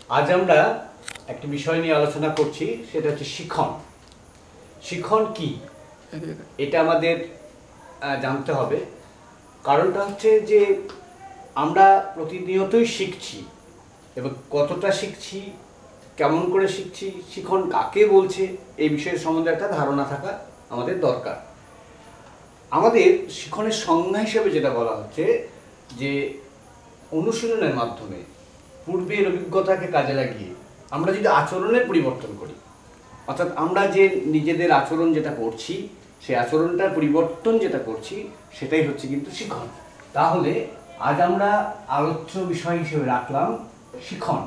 আজ আমরা একটা বিষয় নিয়ে আলোচনা করছি, সেটা হচ্ছে শিখন। শিখন কি এটা আমাদের জানতে হবে। কারণটা হচ্ছে যে আমরা প্রতিনিয়তই শিখছি, এবং কতটা শিখছি, কেমন করে শিখছি, শিখন কাকে বলছে, এই বিষয়ের সম্বন্ধে একটা ধারণা থাকা আমাদের দরকার। আমাদের শিখনের সংজ্ঞা হিসেবে যেটা বলা হচ্ছে যে অনুশীলনের মাধ্যমে পূর্বের অভিজ্ঞতাকে কাজে লাগিয়ে আমরা যদি আচরণের পরিবর্তন করি, অর্থাৎ আমরা যে নিজেদের আচরণ যেটা করছি, সেই আচরণটার পরিবর্তন যেটা করছি, সেটাই হচ্ছে কিন্তু শিখন। তাহলে আজ আমরা আলোচ্য বিষয় হিসেবে রাখলাম শিখন।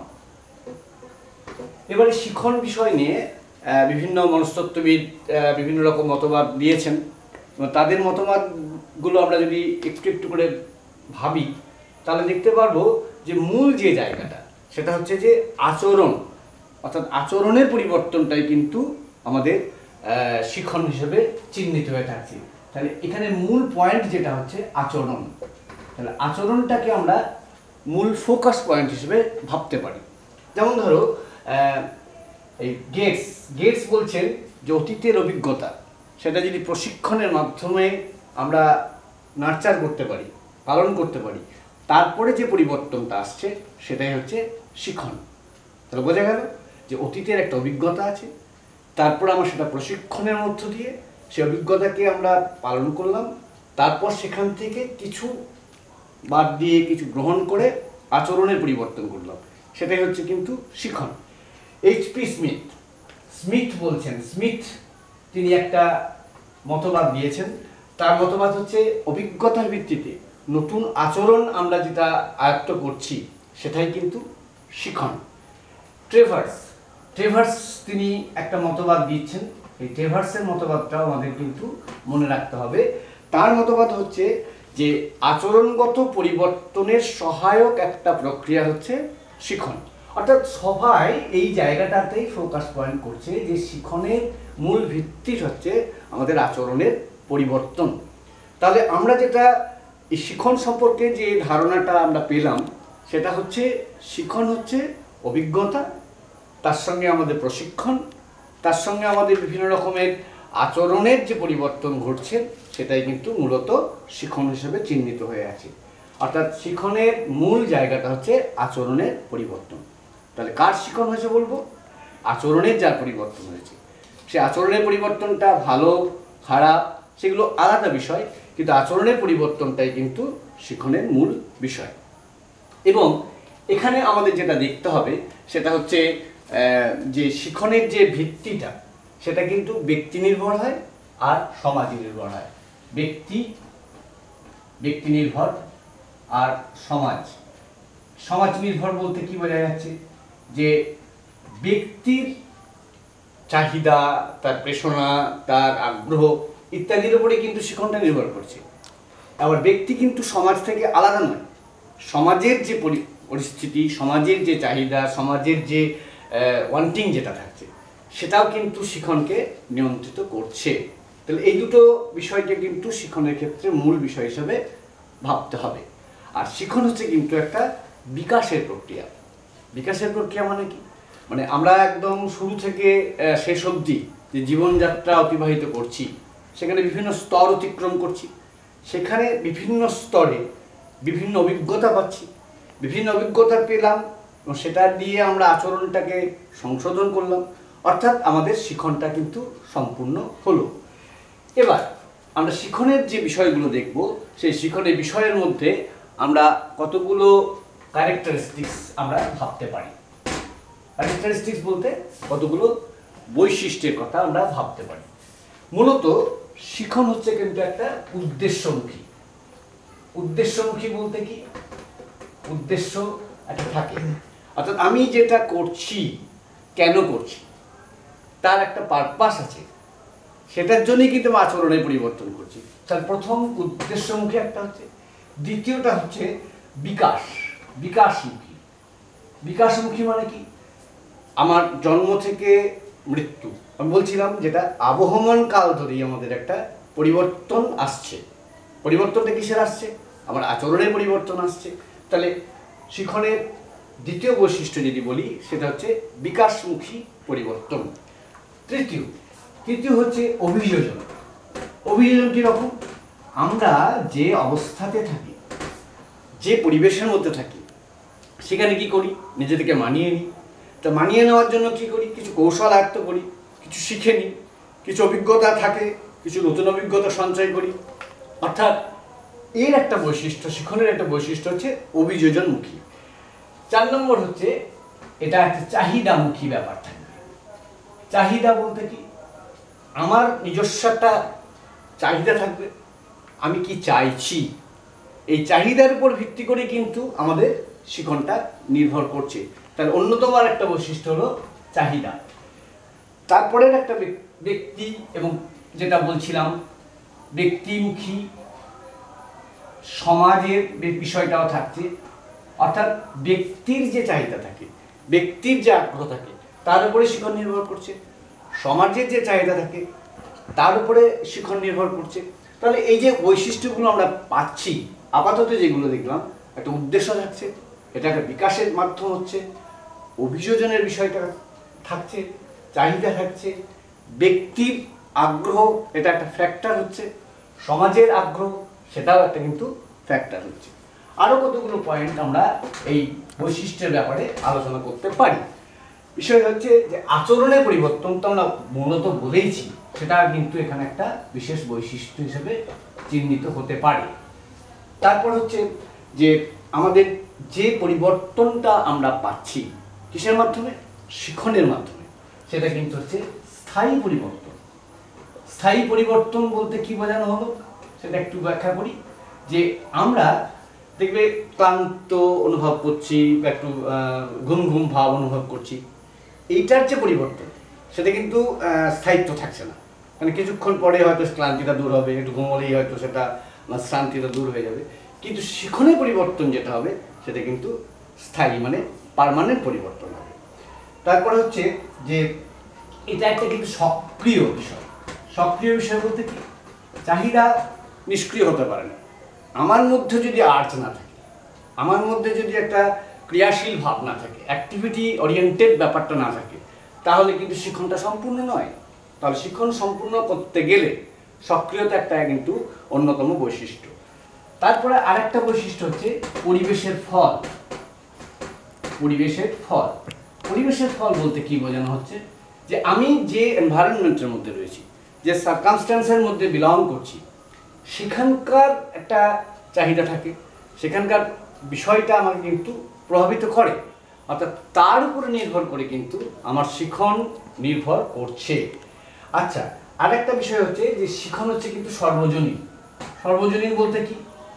এবারে শিখন বিষয় নিয়ে বিভিন্ন মনস্তত্ত্ববিদ বিভিন্ন রকম মতবাদ দিয়েছেন। তাদের মতবাদগুলো আমরা যদি একটু একটু করে ভাবি, তাহলে দেখতে পারবো যে মূল যে জায়গাটা সেটা হচ্ছে যে আচরণ, অর্থাৎ আচরণের পরিবর্তনটাই কিন্তু আমাদের শিখন হিসেবে চিহ্নিত হয়ে থাকছে। তাহলে এখানে মূল পয়েন্ট যেটা হচ্ছে আচরণ। তাহলে আচরণটাকে আমরা মূল ফোকাস পয়েন্ট হিসেবে ভাবতে পারি। যেমন ধরো এই গেটস বলছেন যে অতীতের অভিজ্ঞতা সেটা যদি প্রশিক্ষণের মাধ্যমে আমরা নার্চার করতে পারি, পালন করতে পারি, তারপরে যে পরিবর্তনটা আসছে সেটাই হচ্ছে শিখন। তাহলে বোঝা গেল যে অতীতের একটা অভিজ্ঞতা আছে, তারপর আমরা সেটা প্রশিক্ষণের মধ্য দিয়ে সেই অভিজ্ঞতাকে আমরা পালন করলাম, তারপর সেখান থেকে কিছু বাদ দিয়ে কিছু গ্রহণ করে আচরণের পরিবর্তন করলাম, সেটাই হচ্ছে কিন্তু শিখন। এইচপি স্মিথ বলছেন, তিনি একটা মতবাদ দিয়েছেন। তার মতবাদ হচ্ছে অভিজ্ঞতার ভিত্তিতে নতুন আচরণ আমরা যেটা আয়ত্ত করছি সেটাই কিন্তু শিখন। ট্রেভার্স তিনি একটা মতবাদ দিচ্ছেন। এই ট্রেভার্সের মতবাদটাও আমাদের কিন্তু মনে রাখতে হবে। তার মতবাদ হচ্ছে যে আচরণগত পরিবর্তনের সহায়ক একটা প্রক্রিয়া হচ্ছে শিখন। অর্থাৎ সবাই এই জায়গাটাতেই ফোকাস পয়েন্ট করছে যে শিখনের মূল ভিত্তি হচ্ছে আমাদের আচরণের পরিবর্তন। তাহলে আমরা যেটা এই শিখন সম্পর্কে যে ধারণাটা আমরা পেলাম, সেটা হচ্ছে শিখন হচ্ছে অভিজ্ঞতা, তার সঙ্গে আমাদের প্রশিক্ষণ, তার সঙ্গে আমাদের বিভিন্ন রকমের আচরণের যে পরিবর্তন ঘটছে, সেটাই কিন্তু মূলত শিখন হিসেবে চিহ্নিত হয়ে আছে। অর্থাৎ শিখনের মূল জায়গাটা হচ্ছে আচরণের পরিবর্তন। তাহলে কার শিখন হয়েছে বলবো? আচরণের যার পরিবর্তন হয়েছে। সে আচরণের পরিবর্তনটা ভালো খারাপ সেগুলো আলাদা বিষয়, কিন্তু আচরণের পরিবর্তনটাই কিন্তু শিখনের মূল বিষয়। এবং এখানে আমাদের যেটা দেখতে হবে সেটা হচ্ছে যে শিখনের যে ভিত্তিটা সেটা কিন্তু ব্যক্তি নির্ভর হয় আর সমাজ নির্ভর হয়। ব্যক্তি নির্ভর আর সমাজ নির্ভর বলতে কি বোঝা যাচ্ছে? যে ব্যক্তির চাহিদা, তার প্রেরণা, তার আগ্রহ ইত্যাদির উপরে কিন্তু শিখনটা নির্ভর করছে। আবার ব্যক্তি কিন্তু সমাজ থেকে আলাদা নয়। সমাজের যে পরিস্থিতি, সমাজের যে চাহিদা, সমাজের যে ওয়ান্টিং যেটা থাকছে, সেটাও কিন্তু শিখনকে নিয়ন্ত্রিত করছে। তাহলে এই দুটো বিষয়কে কিন্তু শিখনের ক্ষেত্রে মূল বিষয় হিসেবে ভাবতে হবে। আর শিখন হচ্ছে কিন্তু একটা বিকাশের প্রক্রিয়া। বিকাশের প্রক্রিয়া মানে কি? মানে আমরা একদম শুরু থেকে শেষ অবধি যে জীবনযাত্রা অতিবাহিত করছি, সেখানে বিভিন্ন স্তর অতিক্রম করছি, সেখানে বিভিন্ন স্তরে বিভিন্ন অভিজ্ঞতা পাচ্ছি, বিভিন্ন অভিজ্ঞতা পেলাম এবং সেটা দিয়ে আমরা আচরণটাকে সংশোধন করলাম, অর্থাৎ আমাদের শিখনটা কিন্তু সম্পূর্ণ হলো। এবার আমরা শিখনের যে বিষয়গুলো দেখব, সেই শিখনের বিষয়ের মধ্যে আমরা কতগুলো ক্যারেক্টারিস্টিক্স আমরা ভাবতে পারি। ক্যারেক্টারিস্টিক্স বলতে কতগুলো বৈশিষ্ট্যের কথা আমরা ভাবতে পারি। মূলত শিখন হচ্ছে কিন্তু একটা উদ্দেশ্যমুখী বলতে কি? উদ্দেশ্য একটা থাকে, অর্থাৎ আমি যেটা করছি কেন করছি, তার একটা পারপাস আছে, সেটার জন্যই কিন্তু আমি আচরণের পরিবর্তন করছি। তার প্রথম উদ্দেশ্যমুখী একটা হচ্ছে। দ্বিতীয়টা হচ্ছে বিকাশমুখী মানে কি? আমার জন্ম থেকে মৃত্যু, আমি বলছিলাম যেটা আবহমান কাল ধরেই আমাদের একটা পরিবর্তন আসছে। পরিবর্তনটা কিসের আসছে? আমার আচরণের পরিবর্তন আসছে। তাহলে শিখনের দ্বিতীয় বৈশিষ্ট্য যদি বলি সেটা হচ্ছে বিকাশমুখী পরিবর্তন। তৃতীয় হচ্ছে অভিযোজন। অভিযোজন কীরকম? আমরা যে অবস্থাতে থাকি, যে পরিবেশের মধ্যে থাকি, সেখানে কি করি? নিজেদেরকে মানিয়ে নিই। তো মানিয়ে নেওয়ার জন্য কি করি? কিছু কৌশল আয়ত্ত করি, কিছু শিখে নিই, কিছু অভিজ্ঞতা থাকে, কিছু নতুন অভিজ্ঞতা সঞ্চয় করি। অর্থাৎ এর একটা বৈশিষ্ট্য, শিখনের একটা বৈশিষ্ট্য হচ্ছে অভিযোজনমুখী। 4 নম্বর হচ্ছে এটা একটা চাহিদামুখী ব্যাপার থাকবে। চাহিদা বলতে কি? আমার নিজস্ব একটা চাহিদা থাকবে, আমি কি চাইছি, এই চাহিদার উপর ভিত্তি করে কিন্তু আমাদের শিখনটা নির্ভর করছে। তার অন্যতম আর একটা বৈশিষ্ট্য হলো চাহিদা। তারপরের একটা ব্যক্তি, এবং যেটা বলছিলাম ব্যক্তিমুখী সমাজের বিষয়টাও থাকছে। অর্থাৎ ব্যক্তির যে চাহিদা থাকে, ব্যক্তির যে আগ্রহ থাকে, তার উপরে শিখন নির্ভর করছে। সমাজের যে চাহিদা থাকে তার উপরে শিখন নির্ভর করছে। তাহলে এই যে বৈশিষ্ট্যগুলো আমরা পাচ্ছি, আপাতত যেগুলো দেখলাম, একটা উদ্দেশ্য থাকছে, এটা একটা বিকাশের মাধ্যম হচ্ছে, অভিযোজনের বিষয়টা থাকছে, চাহিদা থাকছে, ব্যক্তির আগ্রহ এটা একটা ফ্যাক্টর হচ্ছে, সমাজের আগ্রহ সেটাও একটা কিন্তু ফ্যাক্টর হচ্ছে। আরও কতগুলো পয়েন্ট আমরা এই বৈশিষ্ট্যের ব্যাপারে আলোচনা করতে পারি। বিষয় হচ্ছে যে আচরণের পরিবর্তন তো আমরা মূলত বলেইছি, সেটা কিন্তু এখানে একটা বিশেষ বৈশিষ্ট্য হিসেবে চিহ্নিত হতে পারে। তারপর হচ্ছে যে আমাদের যে পরিবর্তনটা আমরা পাচ্ছি কিসের মাধ্যমে? শিখনের মাধ্যমে। সেটা কিন্তু হচ্ছে স্থায়ী পরিবর্তন। স্থায়ী পরিবর্তন বলতে কি বোঝানো হলো সেটা একটু ব্যাখ্যা করি। যে আমরা দেখবে ক্লান্ত অনুভব করছি বা একটু ঘুম ঘুম ভাব অনুভব করছি, এইটার যে পরিবর্তন সেটা কিন্তু স্থায়িত্ব থাকছে না। মানে কিছুক্ষণ পরে হয়তো ক্লান্তিটা দূর হবে, একটু ঘুমলেই হয়তো সেটা শ্রান্তিটা দূর হয়ে যাবে। কিন্তু শিখনের পরিবর্তন যেটা হবে সেটা কিন্তু স্থায়ী, মানে পার্মানেন্ট পরিবর্তন হবে। তারপরে হচ্ছে যে এটা একটা কিন্তু সক্রিয় বিষয়। সক্রিয় বিষয় বলতে কি? চাহিদা নিষ্ক্রিয় হতে পারে না। আমার মধ্যে যদি আর্ট না থাকে, আমার মধ্যে যদি একটা ক্রিয়াশীল ভাব না থাকে, অ্যাক্টিভিটি ওরিয়েন্টেড ব্যাপারটা না থাকে, তাহলে কিন্তু শিক্ষণটা সম্পূর্ণ নয়। তাহলে শিক্ষণ সম্পূর্ণ করতে গেলে সক্রিয়তা একটা কিন্তু অন্যতম বৈশিষ্ট্য। তারপরে আরেকটা বৈশিষ্ট্য হচ্ছে পরিবেশের ফল। পরিবেশের ফল, পরিবেশের ফল বলতে কি বোঝানো হচ্ছে? যে আমি যে এনভায়রনমেন্টের মধ্যে রয়েছি, যে সার্কামস্ট্যান্সের মধ্যে বিলং করছি, সেখানকার একটা চাহিদা থাকে, সেখানকার বিষয়টা আমাকে কিন্তু প্রভাবিত করে। অর্থাৎ তার উপরে নির্ভর করে কিন্তু আমার শিখন নির্ভর করছে। আচ্ছা, আরেকটা বিষয় হচ্ছে যে শিখন হচ্ছে কিন্তু সর্বজনীন। সর্বজনীন বলতে কি?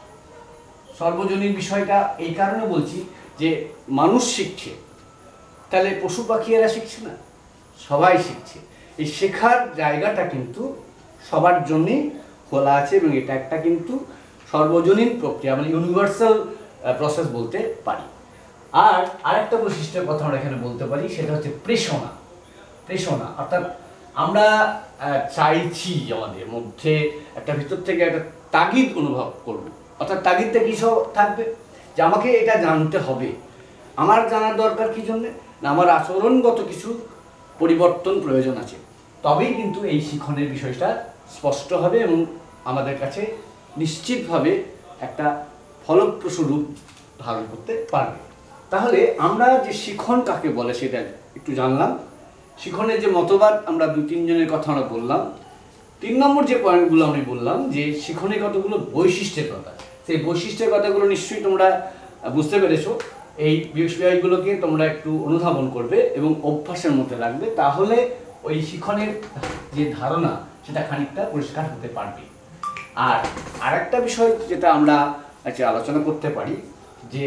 সর্বজনীন বিষয়টা এই কারণে বলছি যে মানুষ শিখছে, তাহলে পশু পাখি এরা শিখছে না? সবাই শিখছে। এই শেখার জায়গাটা কিন্তু সবার জন্যই খোলা আছে, এবং এটা একটা কিন্তু সর্বজনীন প্রক্রিয়া, মানে ইউনিভার্সাল প্রসেস বলতে পারি। আর আরেকটা বৈশিষ্ট্যের কথা আমরা এখানে বলতে পারি, সেটা হচ্ছে প্রেষণা। প্রেষণা অর্থাৎ আমরা চাইছি, আমাদের মধ্যে একটা ভিতর থেকে একটা তাগিদ অনুভব করব। অর্থাৎ তাগিদটা কী সব থাকবে? যে আমাকে এটা জানতে হবে। আমার জানার দরকার কী জন্যে? না, আমার আচরণগত কিছু পরিবর্তন প্রয়োজন আছে, তবেই কিন্তু এই শিখনের বিষয়টা স্পষ্ট হবে এবং আমাদের কাছে নিশ্চিতভাবে একটা ফলপ্রসূ রূপ ধারণ করতে পারবে। তাহলে আমরা যে শিখন কাকে বলে সেটা একটু জানলাম। শিখনের যে মতবাদ আমরা 2-3 জনের কথা আমরা বললাম। 3 নম্বর যে পয়েন্টগুলো আমি বললাম যে শিখনের কতগুলো বৈশিষ্ট্যের কথা, সেই বৈশিষ্ট্যের কথাগুলো নিশ্চয়ই তোমরা বুঝতে পেরেছো। এই বিষয়গুলোকে তোমরা একটু অনুধাবন করবে এবং অভ্যাসের মধ্যে রাখবে, তাহলে ওই শিখনের যে ধারণা সেটা খানিকটা পরিষ্কার হতে পারবে। আর আরেকটা বিষয় যেটা আমরা আজকে আলোচনা করতে পারি, যে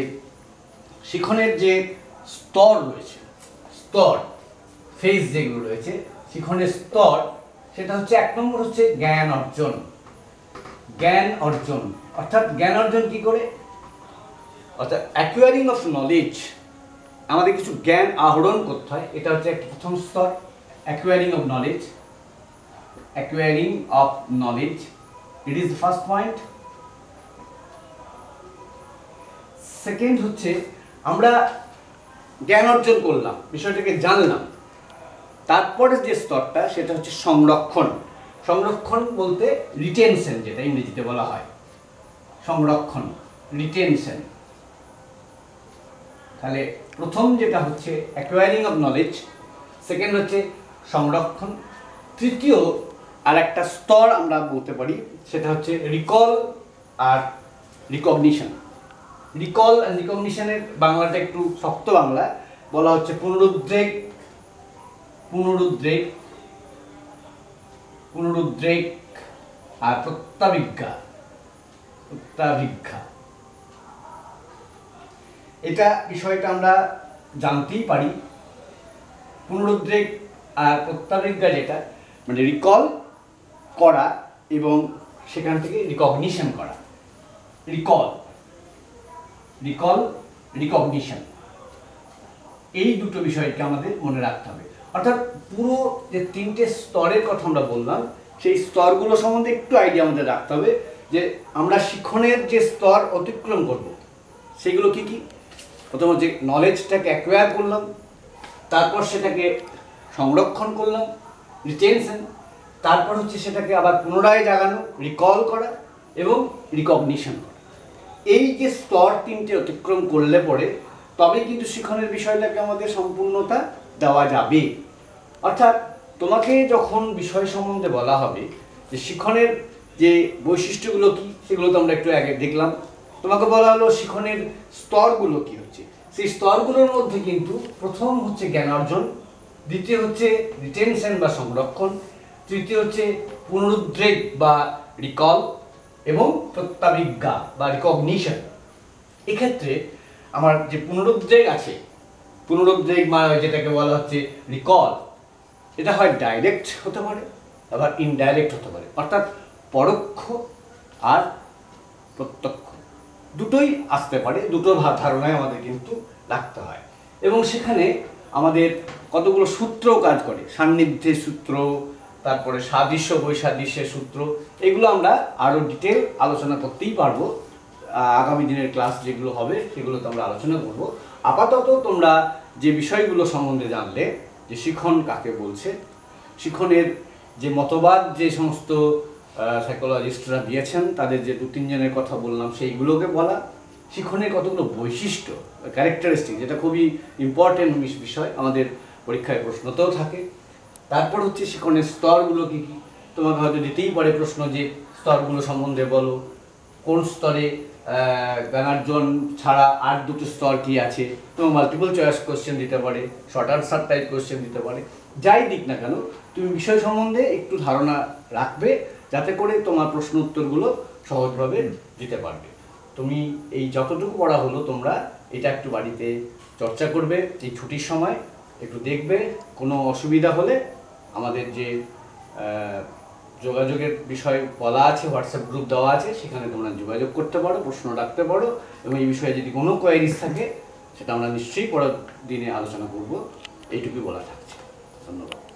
শিখনের যে স্তর রয়েছে, স্তর ফেজ যেগুলো রয়েছে শিখনের স্তর, সেটা হচ্ছে 1 নম্বর হচ্ছে জ্ঞান অর্জন। জ্ঞান অর্জন অর্থাৎ জ্ঞান অর্জন কি করে? অর্থাৎ অ্যাকুয়ারিং অফ নলেজ, আমাদের কিছু জ্ঞান আহরণ করতে হয়, এটা হচ্ছে একটা প্রথম স্তর, acquiring of knowledge. Acquiring of knowledge, it is the first point. Second হচ্ছে আমরা জ্ঞান অর্জন করলাম, বিষয়টাকে জানলাম, তারপরে যে স্তরটা সেটা হচ্ছে সংরক্ষণ। সংরক্ষণ বলতে রিটেনশন, যেটা ইংরেজিতে বলা হয় সংরক্ষণ, রিটেনশন। তাহলে প্রথম যেটা হচ্ছে অ্যাকোয়ারিং অফ নলেজ, সেকেন্ড হচ্ছে সংরক্ষণ, তৃতীয় আর একটা স্তর আমরা বলতে পারি সেটা হচ্ছে রিকল আর রিকগনিশন। রিকল অ্যান্ড রিকগনিশনের বাংলাটা একটু শক্ত বাংলা, বলা হচ্ছে পুনরুদ্রেক, পুনরুদ্রেক, পুনরুদ্রেক আর প্রত্যাবিজ্ঞা, প্রত্যাবিজ্ঞা। এটা বিষয়টা আমরা জানতেই পারি। পুনরুদ্রেক আর প্রত্যাবিজ্ঞা যেটা মানে রিকল করা এবং সেখান থেকে রিকগনিশন করা। রিকল, রিকল, রিকগনিশন, এই দুটো বিষয়কে আমাদের মনে রাখতে হবে। অর্থাৎ পুরো যে তিনটে স্তরের কথা আমরা বললাম, সেই স্তরগুলো সম্বন্ধে একটু আইডিয়া আমাদের রাখতে হবে যে আমরা শিক্ষণের যে স্তর অতিক্রম করব সেগুলো কি কি। প্রথম হচ্ছে নলেজটাকে অ্যাকোয়ার করলাম, তারপর সেটাকে সংরক্ষণ করলাম, রিটেনশন, তারপর হচ্ছে সেটাকে আবার পুনরায় জাগানো, রিকল করা এবং রিকগনিশন করা। এই যে স্তর তিনটে অতিক্রম করলে পরে তবেই কিন্তু শিক্ষণের বিষয়টাকে আমাদের সম্পূর্ণতা দেওয়া যাবে। অর্থাৎ তোমাকে যখন বিষয় সম্বন্ধে বলা হবে যে শিক্ষণের যে বৈশিষ্ট্যগুলো কি, সেগুলো তো আমরা একটু আগে দেখলাম। তোমাকে বলা হলো শিক্ষণের স্তরগুলো কি হচ্ছে, সেই স্তরগুলোর মধ্যে কিন্তু প্রথম হচ্ছে জ্ঞান অর্জন, দ্বিতীয় হচ্ছে রিটেনশন বা সংরক্ষণ, তৃতীয় হচ্ছে পুনরুদ্রেক বা রিকল এবং প্রত্যাবিজ্ঞা বা রিকগনিশন। এক্ষেত্রে আমার যে পুনরুদ্রেক আছে, পুনরুদ্রেক যেটাকে বলা হচ্ছে রিকল, এটা হয় ডাইরেক্ট হতে পারে আবার ইনডাইরেক্ট হতে পারে। অর্থাৎ পরোক্ষ আর প্রত্যক্ষ দুটোই আসতে পারে, দুটো ধারণায় আমাদের কিন্তু রাখতে হয়। এবং সেখানে আমাদের কতগুলো সূত্রও কাজ করে, সান্নিধ্যের সূত্র, তারপরে সাদৃশ্য বৈসাদৃশ্যের সূত্র, এগুলো আমরা আরও ডিটেল আলোচনা করতেই পারবো। আগামী দিনের ক্লাস যেগুলো হবে সেগুলোতে আমরা আলোচনা করব। আপাতত তোমরা যে বিষয়গুলো সম্বন্ধে জানলে, যে শিক্ষণ কাকে বলছে, শিক্ষণের যে মতবাদ যে সমস্ত সাইকোলজিস্টরা দিয়েছেন, তাদের যে দু তিনজনের কথা বললাম সেইগুলোকে বলা, শিক্ষণের কতগুলো বৈশিষ্ট্য, ক্যারেক্টারিস্টিক, যেটা খুবই ইম্পর্টেন্ট বিষয়, আমাদের পরীক্ষায় প্রশ্নতেও থাকে। তারপর হচ্ছে শিক্ষণের স্তরগুলো কী কী, তোমাকে হয়তো দিতেই পারে প্রশ্ন যে স্তরগুলো সম্বন্ধে বলো, কোন স্তরে জ্ঞানার্জন ছাড়া আর দুটো স্তর কী আছে, তোমার মাল্টিপল চয়েস কোশ্চেন দিতে পারে, শর্ট আনসার টাইপ কোশ্চেন দিতে পারে। যাই দিক না কেন, তুমি বিষয় সম্বন্ধে একটু ধারণা রাখবে যাতে করে তোমার প্রশ্ন উত্তরগুলো সহজভাবে দিতে পারবে। তুমি এই যতটুকু পড়া হলো তোমরা এটা একটু বাড়িতে চর্চা করবে, এই ছুটির সময় একটু দেখবে। কোনো অসুবিধা হলে আমাদের যে যোগাযোগের বিষয় বলা আছে, হোয়াটসঅ্যাপ গ্রুপ দেওয়া আছে, সেখানে তোমরা যোগাযোগ করতে পারো, প্রশ্ন রাখতে পারো, এবং এই বিষয়ে যদি কোনো কোয়ারিজ থাকে সেটা আমরা নিশ্চয়ই পরের দিনে আলোচনা করব। এইটুকুই বলা থাকছে। ধন্যবাদ।